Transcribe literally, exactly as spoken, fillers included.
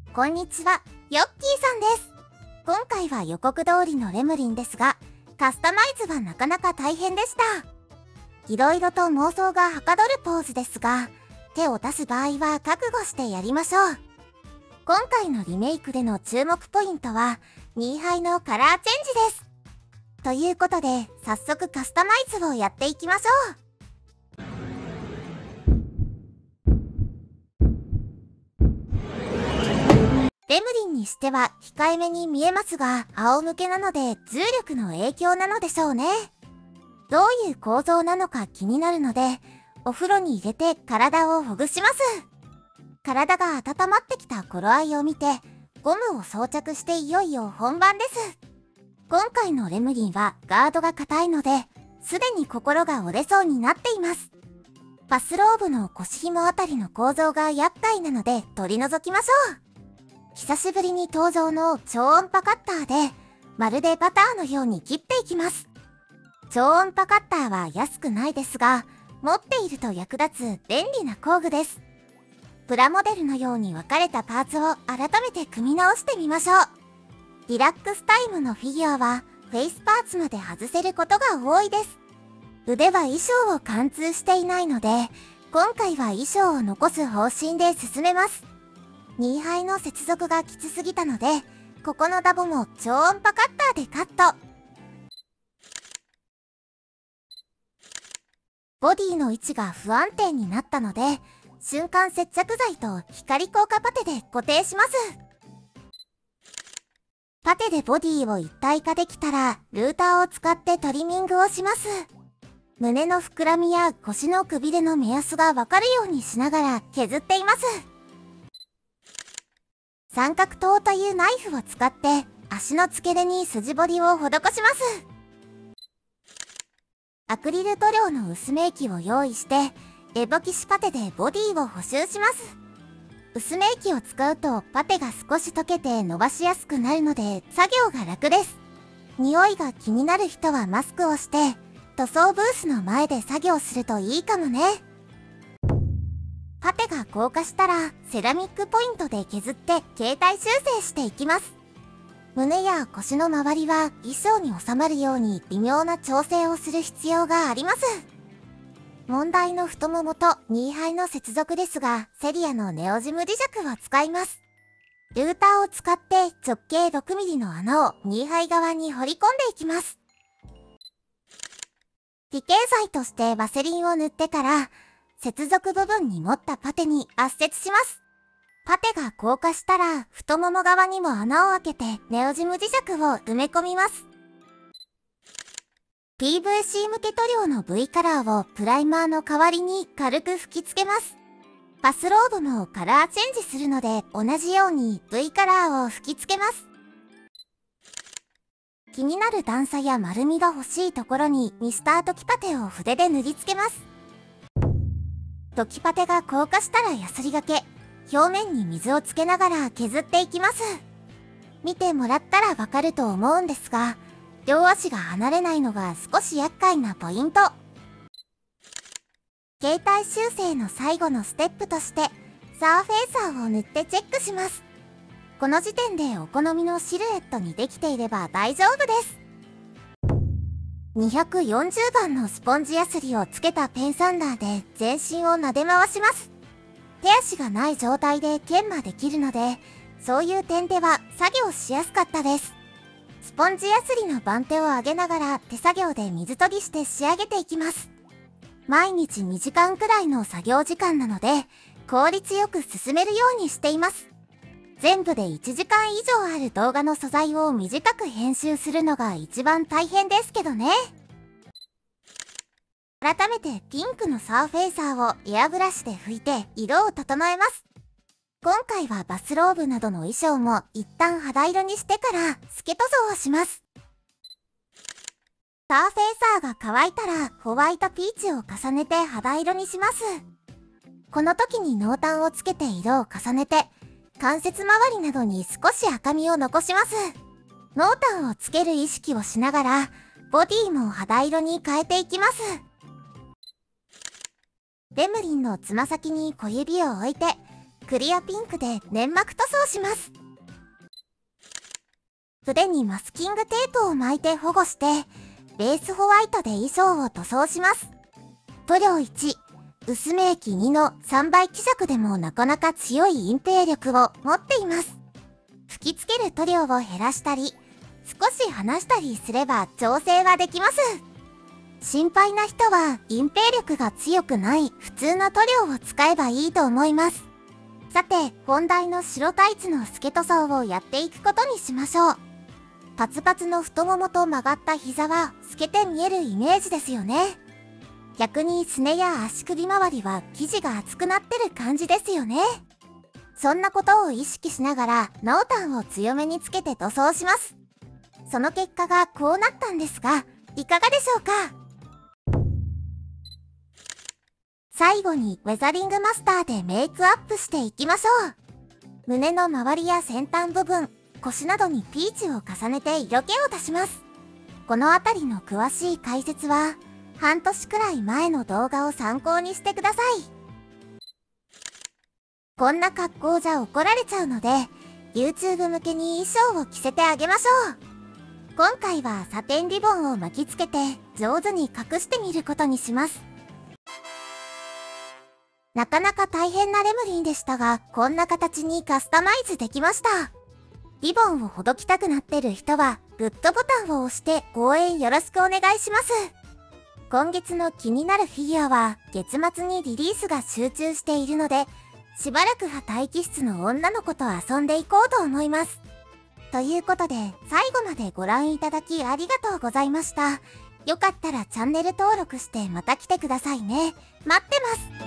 こんにちは、ヨッキーさんです。今回は予告通りのレムリンですが、カスタマイズはなかなか大変でした。いろいろと妄想がはかどるポーズですが、手を出す場合は覚悟してやりましょう。今回のリメイクでの注目ポイントは、ニーハイのカラーチェンジです。ということで、早速カスタマイズをやっていきましょう。レムリンにしては控えめに見えますが、仰向けなので重力の影響なのでしょうね。どういう構造なのか気になるので、お風呂に入れて体をほぐします。体が温まってきた頃合いを見て、ゴムを装着していよいよ本番です。今回のレムリンはガードが硬いので、すでに心が折れそうになっています。バスローブの腰紐あたりの構造が厄介なので取り除きましょう。久しぶりに登場の超音波カッターで、まるでバターのように切っていきます。超音波カッターは安くないですが、持っていると役立つ便利な工具です。プラモデルのように分かれたパーツを改めて組み直してみましょう。リラックスタイムのフィギュアはフェイスパーツまで外せることが多いです。腕は衣装を貫通していないので、今回は衣装を残す方針で進めます。ニーハイの接続がきつすぎたので、ここのダボも超音波カッターでカット。ボディの位置が不安定になったので、瞬間接着剤と光効果パテで固定します。パテでボディを一体化できたら、ルーターを使ってトリミングをします。胸の膨らみや腰のくびれの目安がわかるようにしながら削っています。三角刀というナイフを使って足の付け根に筋彫りを施します。アクリル塗料の薄め液を用意してエボキシパテでボディを補修します。薄め液を使うとパテが少し溶けて伸ばしやすくなるので作業が楽です。匂いが気になる人はマスクをして塗装ブースの前で作業するといいかもね。パテが硬化したらセラミックポイントで削って形態修正していきます。胸や腰の周りは衣装に収まるように微妙な調整をする必要があります。問題の太ももとニーハイの接続ですが、セリアのネオジム磁石を使います。ルーターを使って直径 ろくミリ の穴をニーハイ側に掘り込んでいきます。理系剤としてワセリンを塗ってから、接続部分に持ったパテに圧接します。パテが硬化したら太もも側にも穴を開けてネオジム磁石を埋め込みます。ピーブイシー 向け塗料の V カラーをプライマーの代わりに軽く吹き付けます。パスローブもカラーチェンジするので同じように V カラーを吹き付けます。気になる段差や丸みが欲しいところにミスタートキパテを筆で塗り付けます。トキパテが硬化したらヤスリがけ、表面に水をつけながら削っていきます。見てもらったらわかると思うんですが、両足が離れないのが少し厄介なポイント。形態修正の最後のステップとして、サーフェイサーを塗ってチェックします。この時点でお好みのシルエットにできていれば大丈夫です。にひゃくよんじゅうばんのスポンジヤスリをつけたペンサンダーで全身を撫で回します。手足がない状態で研磨できるので、そういう点では作業しやすかったです。スポンジヤスリの番手を上げながら手作業で水研ぎして仕上げていきます。毎日にじかんくらいの作業時間なので、効率よく進めるようにしています。全部でいちじかん以上ある動画の素材を短く編集するのが一番大変ですけどね。改めてピンクのサーフェイサーをエアブラシで拭いて色を整えます。今回はバスローブなどの衣装も一旦肌色にしてから透け塗装をします。サーフェイサーが乾いたらホワイトピーチを重ねて肌色にします。この時に濃淡をつけて色を重ねて、関節周りなどに少し赤みを残します。濃淡をつける意識をしながら、ボディも肌色に変えていきます。レムリンのつま先に小指を置いて、 クリアピンクで粘膜塗装します。筆にマスキングテープを巻いて保護して、ベースホワイトで衣装を塗装します。塗料いち、薄め液にのさんばい希釈でもなかなか強い隠蔽力を持っています。吹き付ける塗料を減らしたり、少し離したりすれば調整ができます。心配な人は隠蔽力が強くない普通の塗料を使えばいいと思います。さて、本題の白タイツの透け塗装をやっていくことにしましょう。パツパツの太ももと曲がった膝は透けて見えるイメージですよね。逆にすねや足首周りは生地が厚くなってる感じですよね。そんなことを意識しながら濃淡を強めにつけて塗装します。その結果がこうなったんですが、いかがでしょうか？最後にウェザリングマスターでメイクアップしていきましょう。胸の周りや先端部分、腰などにピーチを重ねて色気を出します。このあたりの詳しい解説は、半年くらい前の動画を参考にしてください。こんな格好じゃ怒られちゃうので、YouTube 向けに衣装を着せてあげましょう。今回はサテンリボンを巻きつけて上手に隠してみることにします。なかなか大変なレムリンでしたが、こんな形にカスタマイズできました。リボンをほどきたくなってる人は、グッドボタンを押して応援よろしくお願いします。今月の気になるフィギュアは、月末にリリースが集中しているので、しばらくは待機室の女の子と遊んでいこうと思います。ということで、最後までご覧いただきありがとうございました。よかったらチャンネル登録してまた来てくださいね。待ってます。